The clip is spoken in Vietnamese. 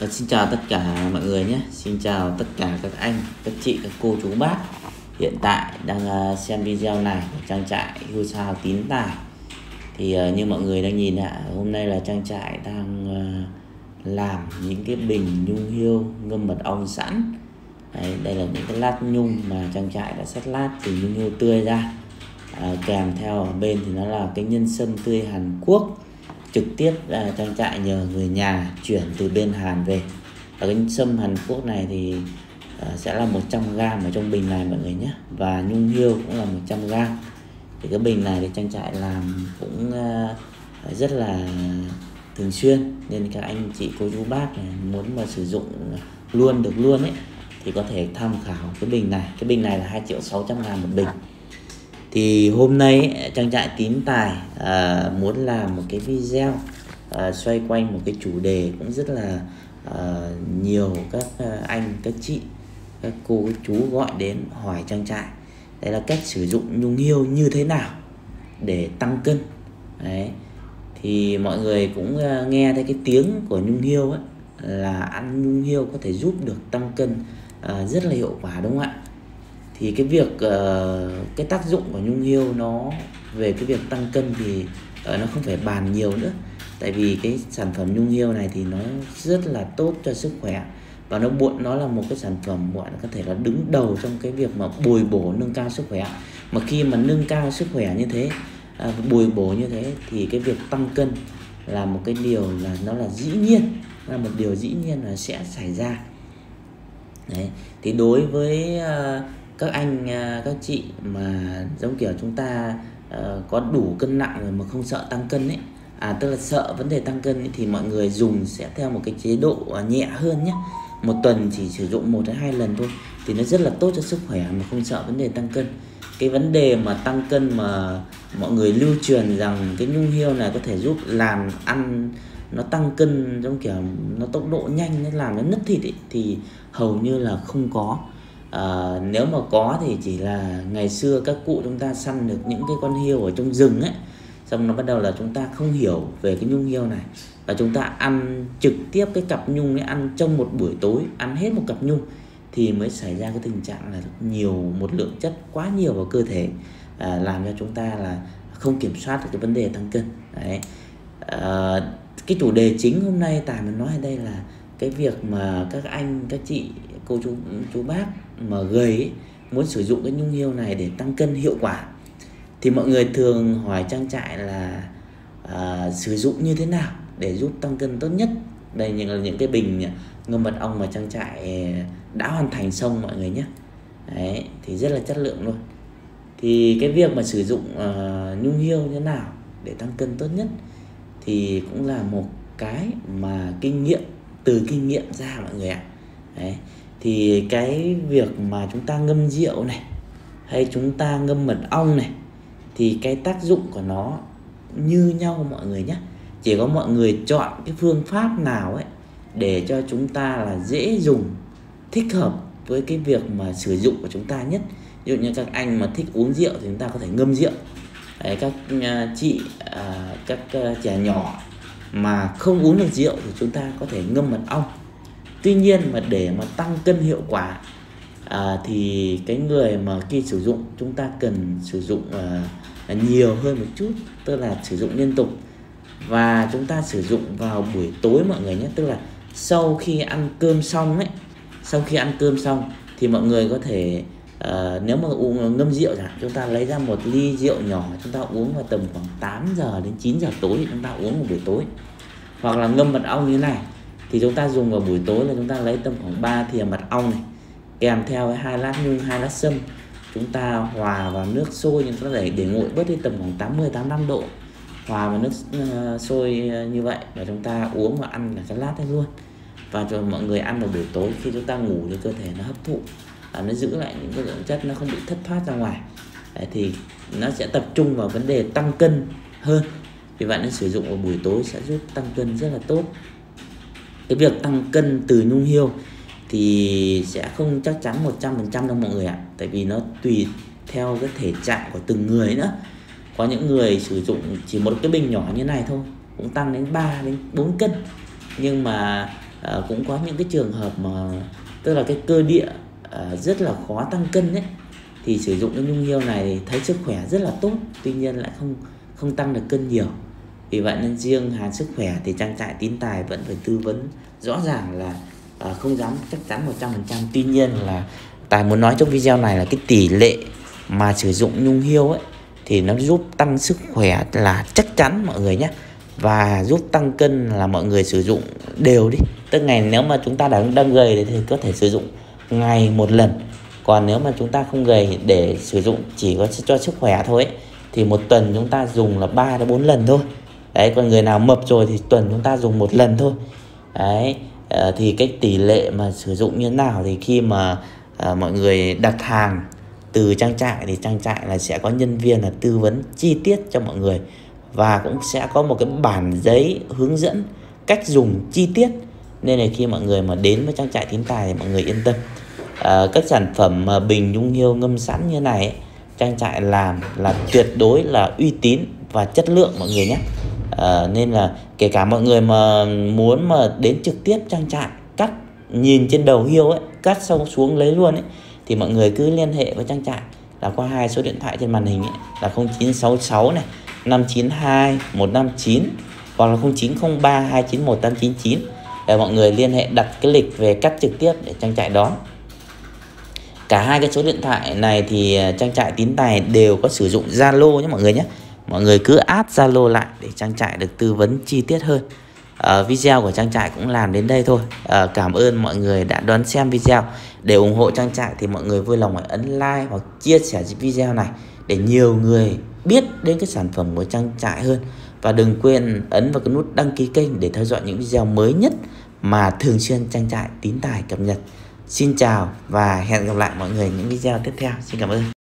Xin chào tất cả mọi người nhé. Xin chào tất cả các anh, các chị, các cô, chú, bác hiện tại đang xem video này của trang trại Hưu Sao Tín Tài. Thì như mọi người đang nhìn ạ, hôm nay là trang trại đang làm những cái bình nhung hiêu ngâm mật ong sẵn. Đây là những cái lát nhung mà trang trại đã xắt lát từ nhung hiêu tươi ra. Kèm theo ở bên thì nó là cái nhân sâm tươi Hàn Quốc, trực tiếp trang trại nhờ người nhà chuyển từ bên Hàn về. Và cái sâm Hàn Quốc này thì sẽ là 100g ở trong bình này mọi người nhé, và nhung hiêu cũng là 100g. Thì cái bình này thì trang trại làm cũng rất là thường xuyên, nên các anh chị cô chú bác này muốn mà sử dụng luôn được luôn ấy thì có thể tham khảo cái bình này. Cái bình này là 2.600.000 một bình. Thì hôm nay trang trại Tín Tài muốn làm một cái video xoay quanh một cái chủ đề cũng rất là nhiều các anh, các chị, các cô, các chú gọi đến hỏi trang trại. Đấy là cách sử dụng nhung hiêu như thế nào để tăng cân. Đấy. Thì mọi người cũng nghe thấy cái tiếng của nhung hiêu ấy, là ăn nhung hiêu có thể giúp được tăng cân rất là hiệu quả, đúng không ạ? Thì cái việc cái tác dụng của nhung hiêu nó về cái việc tăng cân thì nó không phải bàn nhiều nữa. Tại vì cái sản phẩm nhung hiêu này thì nó rất là tốt cho sức khỏe, và nó là một cái sản phẩm gọi là có thể là đứng đầu trong cái việc mà bồi bổ nâng cao sức khỏe. Mà khi mà nâng cao sức khỏe như thế, bồi bổ như thế, thì cái việc tăng cân là một cái điều là nó là dĩ nhiên, là một điều dĩ nhiên là sẽ xảy ra. Đấy. Thì đối với các anh, các chị mà giống kiểu chúng ta có đủ cân nặng rồi mà không sợ tăng cân ấy, tức là sợ vấn đề tăng cân ấy, thì mọi người dùng sẽ theo một cái chế độ nhẹ hơn nhé. Một tuần chỉ sử dụng 1 đến 2 lần thôi thì nó rất là tốt cho sức khỏe mà không sợ vấn đề tăng cân. Cái vấn đề mà tăng cân mà mọi người lưu truyền rằng cái nhung hiêu này có thể giúp làm ăn nó tăng cân giống kiểu nó tốc độ nhanh, nó làm nó nứt thịt ấy, thì hầu như là không có. Nếu mà có thì chỉ là ngày xưa các cụ chúng ta săn được những cái con hiêu ở trong rừng ấy, xong nó bắt đầu là chúng ta không hiểu về cái nhung hiêu này, và chúng ta ăn trực tiếp cái cặp nhung ấy, ăn trong một buổi tối, ăn hết một cặp nhung, thì mới xảy ra cái tình trạng là một lượng chất quá nhiều vào cơ thể, làm cho chúng ta là không kiểm soát được cái vấn đề tăng cân. Đấy. Cái chủ đề chính hôm nay Tài muốn nói ở đây là cái việc mà các anh, các chị, cô chú bác mà gầy ấy, muốn sử dụng cái nhung hiêu này để tăng cân hiệu quả, thì mọi người thường hỏi trang trại là sử dụng như thế nào để giúp tăng cân tốt nhất. Đây là những cái bình ngâm mật ong mà trang trại đã hoàn thành xong mọi người nhé. Đấy, thì rất là chất lượng luôn. Thì cái việc mà sử dụng nhung hiêu như thế nào để tăng cân tốt nhất thì cũng là một cái mà từ kinh nghiệm ra mọi người ạ. Đấy. Thì cái việc mà chúng ta ngâm rượu này, hay chúng ta ngâm mật ong này, thì cái tác dụng của nó như nhau mọi người nhé. Chỉ có mọi người chọn cái phương pháp nào ấy để cho chúng ta là dễ dùng, thích hợp với cái việc mà sử dụng của chúng ta nhất. Ví dụ như các anh mà thích uống rượu thì chúng ta có thể ngâm rượu. Đấy, các chị, các trẻ nhỏ mà không uống được rượu thì chúng ta có thể ngâm mật ong. Tuy nhiên mà để mà tăng cân hiệu quả thì cái người mà khi sử dụng chúng ta cần sử dụng nhiều hơn một chút, tức là sử dụng liên tục, và chúng ta sử dụng vào buổi tối mọi người nhé. Tức là sau khi ăn cơm xong ấy, sau khi ăn cơm xong thì mọi người có thể nếu mà ngâm rượu chẳng hạn, chúng ta lấy ra một ly rượu nhỏ, chúng ta uống vào tầm khoảng 8 giờ đến 9 giờ tối thì chúng ta uống một buổi tối. Hoặc là ngâm mật ong như thế này thì chúng ta dùng vào buổi tối là chúng ta lấy tầm khoảng 3 thìa mật ong này, kèm theo với 2 lát nhung, 2 lát sâm, chúng ta hòa vào nước sôi, nhưng chúng ta để nguội bớt đi tầm khoảng 80-85 độ, hòa vào nước sôi như vậy, và chúng ta uống và ăn cả cái lát ấy luôn. Và cho mọi người ăn vào buổi tối, khi chúng ta ngủ thì cơ thể nó hấp thụ, nó giữ lại những cái lượng chất, nó không bị thất thoát ra ngoài. Đấy, thì nó sẽ tập trung vào vấn đề tăng cân hơn. Vì vậy nên sử dụng vào buổi tối sẽ giúp tăng cân rất là tốt. Cái việc tăng cân từ nhung hiêu thì sẽ không chắc chắn 100% đâu mọi người ạ. Tại vì nó tùy theo cái thể trạng của từng người nữa. Có những người sử dụng chỉ một cái bình nhỏ như này thôi cũng tăng đến 3 đến 4 cân. Nhưng mà cũng có những cái trường hợp mà tức là cái cơ địa rất là khó tăng cân ấy, thì sử dụng cái nhung hiêu này thì thấy sức khỏe rất là tốt, tuy nhiên lại không tăng được cân nhiều. Vì vậy nên riêng hàng sức khỏe thì trang trại Tín Tài vẫn phải tư vấn rõ ràng là không dám chắc chắn 100%. Tuy nhiên là Tài muốn nói trong video này là cái tỷ lệ mà sử dụng nhung hiêu ấy thì nó giúp tăng sức khỏe là chắc chắn mọi người nhé, và giúp tăng cân là mọi người sử dụng đều đi. Tức ngày nếu mà chúng ta đang gầy thì có thể sử dụng ngày một lần, còn nếu mà chúng ta không gầy để sử dụng chỉ có cho sức khỏe thôi ấy, thì một tuần chúng ta dùng là 3 đến 4 lần thôi. Đấy, còn người nào mập rồi thì tuần chúng ta dùng một lần thôi. Đấy, thì cái tỷ lệ mà sử dụng như thế nào thì khi mà mọi người đặt hàng từ trang trại thì trang trại là sẽ có nhân viên là tư vấn chi tiết cho mọi người, và cũng sẽ có một cái bản giấy hướng dẫn cách dùng chi tiết, nên là khi mọi người mà đến với trang trại Tín Tài thì mọi người yên tâm. Các sản phẩm mà bình nhung hiêu ngâm sẵn như này ấy, trang trại làm là tuyệt đối là uy tín và chất lượng mọi người nhé. Nên là kể cả mọi người mà muốn mà đến trực tiếp trang trại cắt, nhìn trên đầu hiêu ấy, cắt xong xuống lấy luôn ấy, thì mọi người cứ liên hệ với trang trại là qua 2 số điện thoại trên màn hình ấy, là 0966 này 592 159 hoặc là 0903 291 899 để mọi người liên hệ đặt cái lịch về cắt trực tiếp để trang trại đón. Cả hai cái số điện thoại này thì trang trại Tín Tài đều có sử dụng Zalo nhé mọi người nhé. Mọi người cứ add Zalo lại để trang trại được tư vấn chi tiết hơn. Video của trang trại cũng làm đến đây thôi. Cảm ơn mọi người đã đón xem video. Để ủng hộ trang trại thì mọi người vui lòng hãy ấn like hoặc chia sẻ video này để nhiều người biết đến cái sản phẩm của trang trại hơn. Và đừng quên ấn vào cái nút đăng ký kênh để theo dõi những video mới nhất mà thường xuyên trang trại Tín Tài cập nhật. Xin chào và hẹn gặp lại mọi người những video tiếp theo. Xin cảm ơn.